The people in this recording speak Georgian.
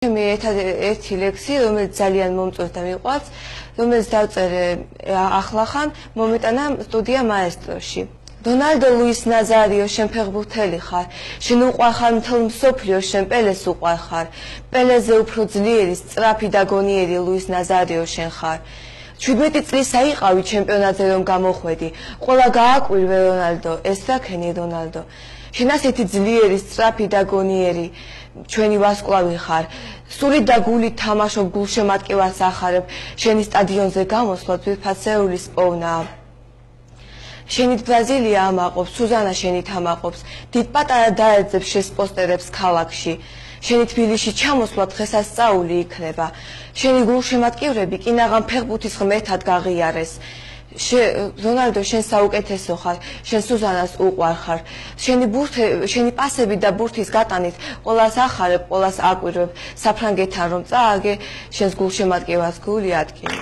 მე ერთი ლექსი, რომელიც ძალიან მომწონს და მიყვარს, რომელიც დავწერე ახლახან, მომიტანა სტუდია მაესტროში. Donaldo Luis Nazario, შენ ფეხბურთელი ხარ, შენ უყვარ ხარ მთელ მსოფლიოს, შენ პელეს უყვარ ხარ, პელეზე უფრო ძლიერი, სწრაფი და გონიერი Luis Nazario შენ ხარ. 17 წლის აიყავი ჩემპიონატზე რომ გამოხვედი, ყველა გააკვირვე რონალდო, ეს რა ქენი რონალდო. შენ ასეთი ძლიერი, სწრაფი და გონიერი ჩვენი ვარსკვლავი ხარ. სულით და გულით თამაშობ, გულშემატკივარს ახარებ, შენი სტადიონზე გამოსვლა ძვირფასეულის პოვნაა. შენით ბრაზილია ამაყობს, სუზანა შენით ამაყობს, დიდ პატარა დაეძებს შენს პოსტერებს ქალაქში. შენი თბილისში ჩამოსვლა დღესასწაული იქნება. შენი გულშემატკივრები კინაღამ ფეხბურთის ღმერთად გაღიარეს. რონალდო შენ საუკეთესო ხარ, შენ სუზანას უყვარ ხარ. შენი პასები და ბურთის გატანით ყველას ახარებ, ყველას აკვირვებ, საფრანგეთთან რომ წააგე, შენს გულშემატკივარს გული ადგილ.